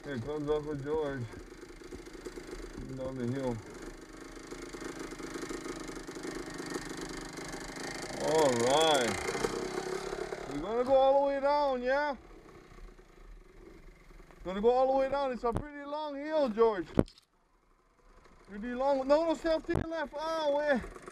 Here comes Uncle George down the hill. All right. We're gonna go all the way down, yeah? Gonna go all the way down. It's a pretty long hill, George. Pretty long. No, stay up to your left. Oh, wait.